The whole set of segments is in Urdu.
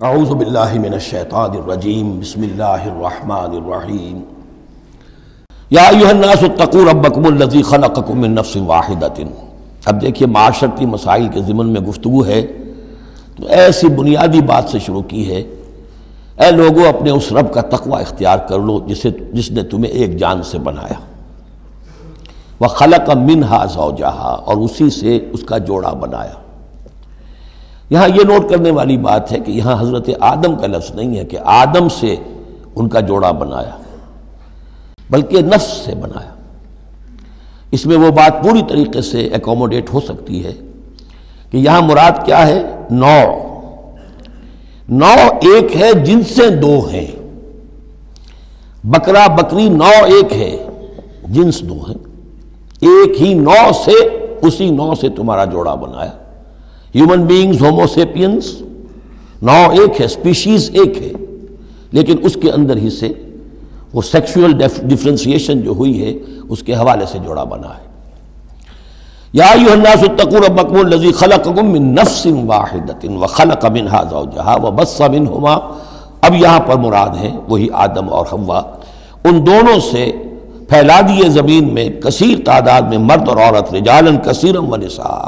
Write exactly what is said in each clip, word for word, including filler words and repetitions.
اعوذ باللہ من الشیطان الرجیم بسم اللہ الرحمن الرحیم یا ایھا الناس اتقوا ربکم الذی خلقکم من نفس واحدۃ۔ اب دیکھیے معاشرتی مسائل کے ضمن میں گفتگو ہے تو ایسی بنیادی بات سے شروع کی ہے، اے لوگو اپنے اس رب کا تقوی اختیار کر لو جسے جس نے تمہیں ایک جان سے بنایا، وخلق منہا زوجہا، اور اسی سے اس کا جوڑا بنایا۔ یہاں یہ نوٹ کرنے والی بات ہے کہ یہاں حضرت آدم کا لفظ نہیں ہے کہ آدم سے ان کا جوڑا بنایا، بلکہ نفس سے بنایا۔ اس میں وہ بات پوری طریقے سے ایکوموڈیٹ ہو سکتی ہے کہ یہاں مراد کیا ہے؟ نوع نوع ایک ہے، جنسیں دو ہیں۔ بکرا بکری نوع ایک ہے، جنس دو ہیں۔ ایک ہی نوع سے، اسی نوع سے تمہارا جوڑا بنایا۔ ہیومن بینگز ہومو سیپینس نوع ایک ہے، سپیشیز ایک ہے، لیکن اس کے اندر ہی سے وہ سیکشول ڈفرینسیشن جو ہوئی ہے اس کے حوالے سے جوڑا بنا ہے۔ یا ایھا الناس اتقوا ربکم الذی خلقکم من نفس واحدۃ وخلق منہا زوجہا وبث منہما، اب یہاں پر مراد ہیں وہی آدم اور حوا، ان دونوں سے پھیلا دیے زمین میں کثیر تعداد میں مرد اور عورت، رجالا کثیرا ونساء۔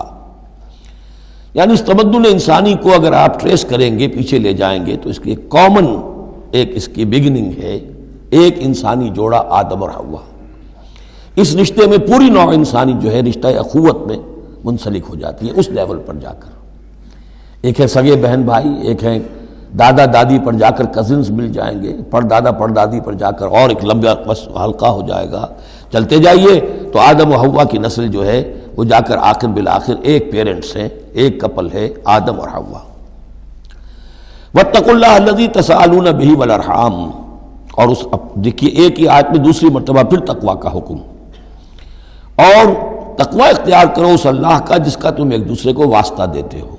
یعنی اس تمدن انسانی کو اگر آپ ٹریس کریں گے، پیچھے لے جائیں گے، تو اس کی ایک کامن ایک اس کی بگننگ ہے، ایک انسانی جوڑا آدم اور حوا۔ اس رشتے میں پوری نوع انسانی جو ہے رشتہ اخوت میں منسلک ہو جاتی ہے اس لیول پر جا کر۔ ایک ہے سگے بہن بھائی، ایک ہے دادا دادی پر جا کر کزنز مل جائیں گے، پردادا پردادی پر جا کر اور ایک لمبا حلقہ ہو جائے گا۔ چلتے جائیے تو آدم و حوا کی نسل جو ہے وہ جا کر آخر بالآخر ایک پیرنٹس ہیں، ایک کپل ہے، آدم اور حوا۔ واتقوا اللہ الذی تساءلون بہ والارحام، اور اس دیکھیے ایک ہی آیت میں دوسری مرتبہ پھر تقوی کا حکم، اور تقوی اختیار کرو اس اللہ کا جس کا تم ایک دوسرے کو واسطہ دیتے ہو۔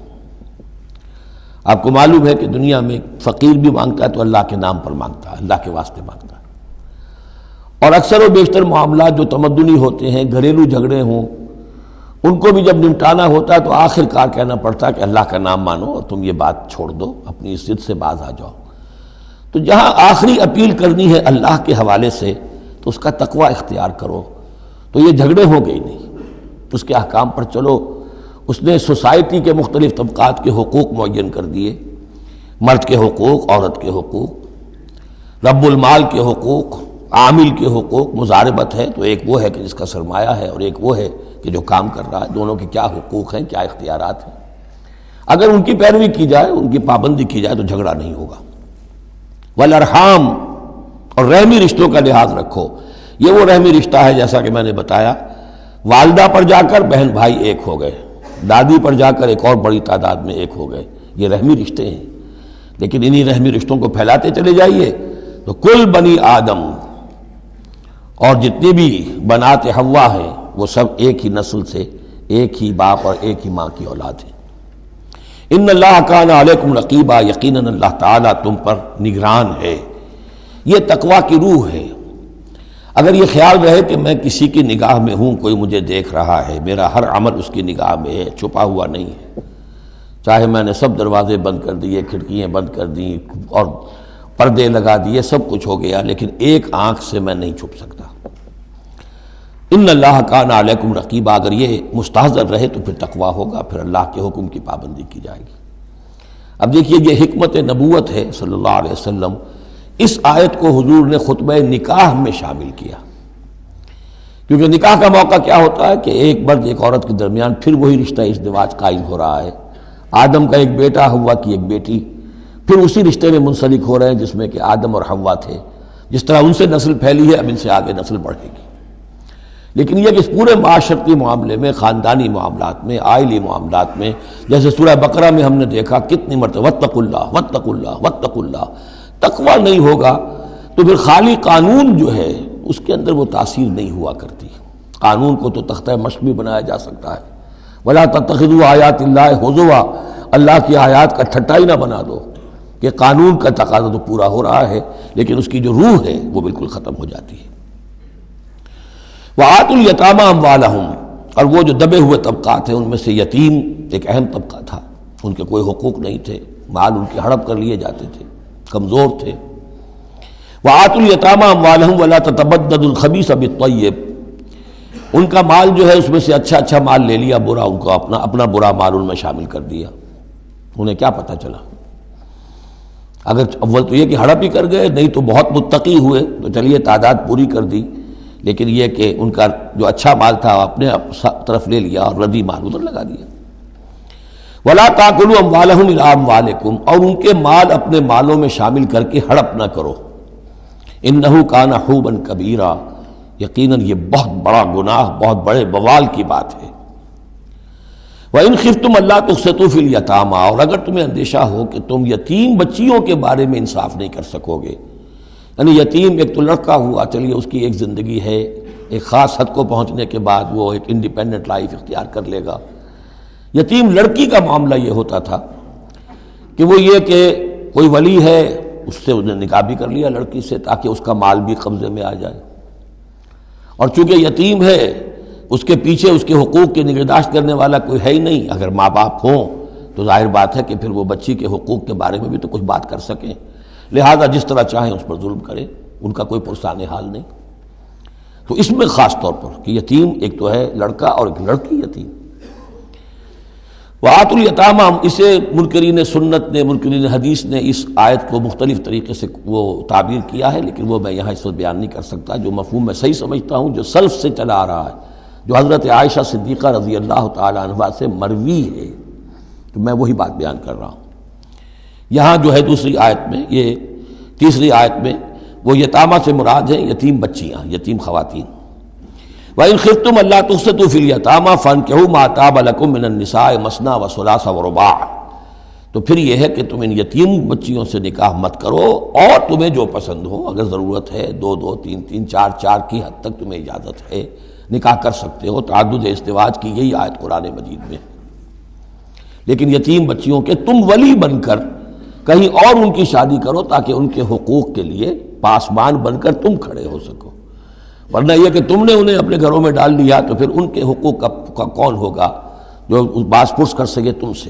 آپ کو معلوم ہے کہ دنیا میں فقیر بھی مانگتا ہے تو اللہ کے نام پر مانگتا ہے، اللہ کے واسطے مانگتا ہے، اور اکثر و بیشتر معاملات جو تمدنی ہوتے ہیں، گھریلو جھگڑے ہوں، ان کو بھی جب نمٹانا ہوتا ہے تو آخر کار کہنا پڑتا ہے کہ اللہ کا نام مانو اور تم یہ بات چھوڑ دو، اپنی عزت سے باز آ جاؤ۔ تو جہاں آخری اپیل کرنی ہے اللہ کے حوالے سے تو اس کا تقوی اختیار کرو، تو یہ جھگڑے ہو گئی نہیں، اس کے احکام پر چلو۔ اس نے سوسائٹی کے مختلف طبقات کے حقوق معین کر دیے، مرد کے حقوق، عورت کے حقوق، رب المال کے حقوق، عامل کے حقوق، مضاربت ہے تو ایک وہ ہے کہ جس کا سرمایہ ہے اور ایک وہ ہے کہ جو کام کر رہا ہے، دونوں کے کیا حقوق ہیں، کیا اختیارات ہیں۔ اگر ان کی پیروی کی جائے، ان کی پابندی کی جائے تو جھگڑا نہیں ہوگا۔ والارحام، اور رحمی رشتوں کا لحاظ رکھو۔ یہ وہ رحمی رشتہ ہے جیسا کہ میں نے بتایا، والدہ پر جا کر بہن بھائی ایک ہو گئے، دادی پر جا کر ایک اور بڑی تعداد میں ایک ہو گئے، یہ رحمی رشتے ہیں۔ لیکن انہی رحمی رشتوں کو پھیلاتے چلے جائیے تو کل بنی آدم، اور جتنی بھی بنات حوا ہیں وہ سب ایک ہی نسل سے، ایک ہی باپ اور ایک ہی ماں کی اولاد ہیں۔ ان اللہ کان علیکم رقیبا، یقیناً اللہ تعالیٰ تم پر نگران ہے۔ یہ تقوی کی روح ہے۔ اگر یہ خیال رہے کہ میں کسی کی نگاہ میں ہوں، کوئی مجھے دیکھ رہا ہے، میرا ہر عمل اس کی نگاہ میں ہے، چھپا ہوا نہیں ہے، چاہے میں نے سب دروازے بند کر دیے، کھڑکیاں بند کر دی اور پردے لگا دیے، سب کچھ ہو گیا، لیکن ایک آنکھ سے میں نہیں چھپ سکتا۔ ان اللہ کان علیکم رقیبا، اگر یہ مستحضر رہے تو پھر تقوی ہوگا، پھر اللہ کے حکم کی پابندی کی جائے گی۔ اب دیکھیے یہ حکمت نبوت ہے صلی اللہ علیہ وسلم، اس آیت کو حضور نے خطبہ نکاح میں شامل کیا، کیونکہ نکاح کا موقع کیا ہوتا ہے کہ ایک مرد ایک عورت کے درمیان پھر وہی رشتہ ازدواج قائم ہو رہا ہے، آدم کا ایک بیٹا، حوا کی ایک بیٹی، پھر اسی رشتے میں منسلک ہو رہے ہیں جس میں کہ آدم اور حوا تھے۔ جس طرح ان سے نسل پھیلی ہے اب ان سے آگے نسل بڑھے گی۔ لیکن یہ کہ اس پورے معاشرتی معاملے میں، خاندانی معاملات میں، عائلی معاملات میں، جیسے سورہ بقرہ میں ہم نے دیکھا کتنی مرتبہ واتقوا اللہ واتقوا اللہ واتقوا اللہ، تقوی نہیں ہوگا تو پھر خالی قانون جو ہے اس کے اندر وہ تاثیر نہیں ہوا کرتی۔ قانون کو تو تختہ مشق بھی بنایا جا سکتا ہے، وَلَا تَتَّخِذُوا آیَاتِ اللَّهِ هُزُوًا، اللہ کی آیات کا ٹھٹا ہی نہ بنا دو کہ قانون کا تقاضا تو پورا ہو رہا ہے لیکن اس کی جو روح ہے وہ بالکل ختم ہو جاتی ہے۔ وَآتُوا الْيَتَامَىٰ أَمْوَالَهُمْ، اور وہ جو دبے ہوئے طبقات ہیں ان میں سے یتیم ایک اہم طبقہ تھا، ان کے کوئی حقوق نہیں تھے، مال ان کے ہڑپ کر لیے جاتے تھے، کمزور تھے۔ وَآتُوا الْيَتَامَىٰ أَمْوَالَهُمْ وَلَا تَتَبَدَّلُوا الْخَبِيثَ بِالطَّيِّبِ، ان کا مال جو ہے اس میں سے اچھا اچھا مال لے لیا، برا ان کو اپنا اپنا برا مال ان میں شامل کر دیا۔ انہیں کیا پتہ چلا؟ اگر اول تو یہ کہ ہڑپ ہی کر گئے، نہیں تو بہت متقی ہوئے تو چلیے تعداد پوری کر دی، لیکن یہ کہ ان کا جو اچھا مال تھا اپنے طرف لے لیا اور ردی مال ادھر لگا دیا۔ وَلَا تَأْكُلُوا أَمْوَالَهُمْ إِلَىٰ أَمْوَالِكُمْ، اور ان کے مال اپنے مالوں میں شامل کر کے ہڑپ نہ کرو۔ إِنَّهُ كَانَ حُوبًا كَبِيرًا، یقیناً یہ بہت بڑا گناہ، بہت بڑے بوال کی بات ہے۔ وَإِنْ خِفْتُمْ أَلَّا تُقْسِطُوا فِي الْيَتَامَىٰ، اور اگر تمہیں اندیشہ ہو کہ تم یتیم بچیوں کے بارے میں انصاف نہیں کر سکو گے، یعنی یتیم ایک تو لڑکا ہوا، چلیے اس کی ایک زندگی ہے، ایک خاص حد کو پہنچنے کے بعد وہ ایک انڈیپینڈنٹ لائف اختیار کر لے گا۔ یتیم لڑکی کا معاملہ یہ ہوتا تھا کہ وہ یہ کہ کوئی ولی ہے، اس سے انہیں نکاح بھی کر لیا لڑکی سے تاکہ اس کا مال بھی قبضے میں آ جائے، اور چونکہ یتیم ہے اس کے پیچھے اس کے حقوق کی نگہداشت کرنے والا کوئی ہے ہی نہیں۔ اگر ماں باپ ہوں تو ظاہر بات ہے کہ پھر وہ بچی کے حقوق کے بارے میں بھی تو کچھ بات کر سکیں، لہذا جس طرح چاہیں اس پر ظلم کریں، ان کا کوئی پرسان حال نہیں۔ تو اس میں خاص طور پر کہ یتیم ایک تو ہے لڑکا اور ایک لڑکی یتیم۔ وَآتُوا الْيَتَامَىٰ، اسے منکرین سنت نے، منکرین حدیث نے اس آیت کو مختلف طریقے سے وہ تعبیر کیا ہے، لیکن وہ میں یہاں اس وقت بیان نہیں کر سکتا۔ جو مفہوم میں صحیح سمجھتا ہوں، جو سلف سے چلا آ رہا ہے، جو حضرت عائشہ صدیقہ رضی اللہ تعالی عنہا سے مروی ہے، تو میں وہی بات بیان کر رہا ہوں۔ یہاں جو ہے دوسری آیت میں، یہ تیسری آیت میں، وہ یتامہ سے مراد ہے یتیم بچیاں، یتیم خواتین۔ وَإِنْ خِفْتُمْ أَلَّا تُقْسِطُوا فِي الْيَتَامَىٰ فَانكِحُوا مَا طَابَ لَكُم مِّنَ النِّسَاءِ مَثْنَىٰ وَثُلَاثَ وَرُبَاعَ، تو پھر یہ ہے کہ تم ان یتیم بچیوں سے نکاح مت کرو، اور تمہیں جو پسند ہو، اگر ضرورت ہے دو دو تین تین چار چار کی حد تک تمہیں اجازت ہے، نکاح کر سکتے ہو۔ تعدد ازدواج کی یہی آیت قرآن مجید میں ہے۔ لیکن یتیم بچیوں کے تم ولی بن کر کہیں اور ان کی شادی کرو تاکہ ان کے حقوق کے لیے پاسبان بن کر تم کھڑے ہو سکو، ورنہ یہ کہ تم نے انہیں اپنے گھروں میں ڈال لیا تو پھر ان کے حقوق کا, کا کون ہوگا جو باز پرس کر سکے تم سے۔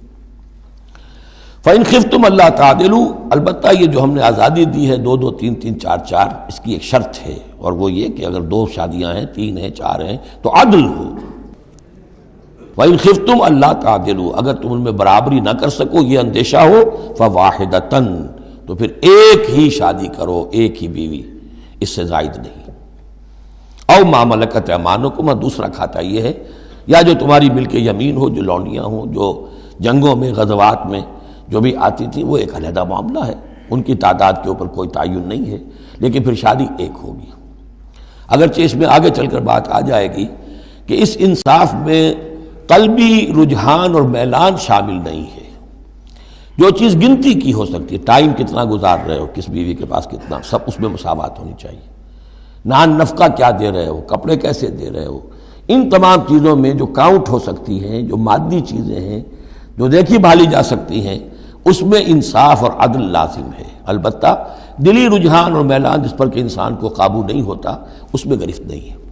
فَإِنْ خِفْتُمْ أَلَّا تَعْدِلُوا، البتہ یہ جو ہم نے آزادی دی ہے دو دو تین تین چار چار، اس کی ایک شرط ہے، اور وہ یہ کہ اگر دو شادیاں ہیں، تین ہیں، چار ہیں، تو عدل ہو۔ وَإِنْ خِفْتُمْ أَلَّا تَعْدِلُوا، اگر تم ان میں برابری نہ کر سکو، یہ اندیشہ ہو، فَوَاحِدَةً، تو پھر ایک ہی شادی کرو، ایک ہی بیوی، اس سے زائد نہیں۔ او ما ملکت ایمانکم، دوسرا کھاتا یہ ہے، یا جو تمہاری ملک یمین ہو، جو لونڈیاں ہوں، جو جنگوں میں غزوات میں جو بھی آتی تھی، وہ ایک علیحدہ معاملہ ہے، ان کی تعداد کے اوپر کوئی تعین نہیں ہے، لیکن پھر شادی ایک ہوگی۔ اگرچہ اس میں آگے چل کر بات آ جائے گی کہ اس انصاف میں قلبی رجحان اور میلان شامل نہیں ہے۔ جو چیز گنتی کی ہو سکتی ہے، ٹائم کتنا گزار رہے ہو، کس بیوی کے پاس کتنا، سب اس میں مساوات ہونی چاہیے۔ نان نفقہ کیا دے رہے ہو، کپڑے کیسے دے رہے ہو، ان تمام چیزوں میں جو کاؤنٹ ہو سکتی ہیں، جو مادی چیزیں ہیں، جو دیکھی بھالی جا سکتی ہیں، اس میں انصاف اور عدل لازم ہے۔ البتہ دلی رجحان اور میلان جس پر کہ انسان کو قابو نہیں ہوتا، اس میں گرفت نہیں ہے۔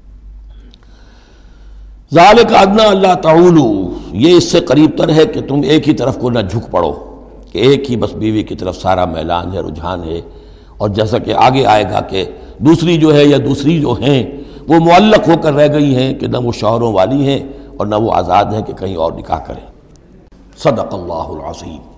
ذالک ادنیٰ اللہ تعولوا، یہ اس سے قریب تر ہے کہ تم ایک ہی طرف کو نہ جھک پڑو، کہ ایک ہی بس بیوی کی طرف سارا میلان ہے، رجحان ہے، اور جیسا کہ آگے آئے گا کہ دوسری جو ہے یا دوسری جو ہیں وہ معلق ہو کر رہ گئی ہیں کہ نہ وہ شوہروں والی ہیں اور نہ وہ آزاد ہیں کہ کہیں اور نکاح کریں۔ صدق اللہ العظیم۔